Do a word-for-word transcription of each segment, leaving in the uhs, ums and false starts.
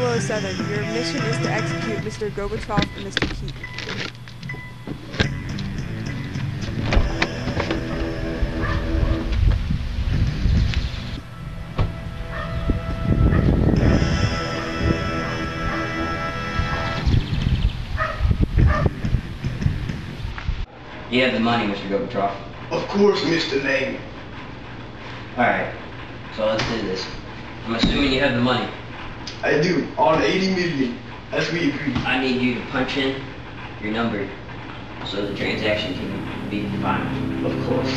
double oh seven. Your mission is to execute Mister Gobatrough and Mister Keaton. You have the money, Mister Gobatrough. Of course, Mister Name. Alright, so let's do this. I'm assuming you have the money. I do, all eighty million, as we agreed. I need you to punch in your number so the transaction can be final. Of course.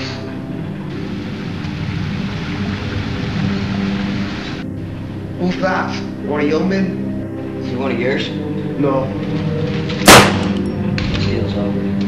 Who's that? One of your men? Is he one of yours? No. This deal's over.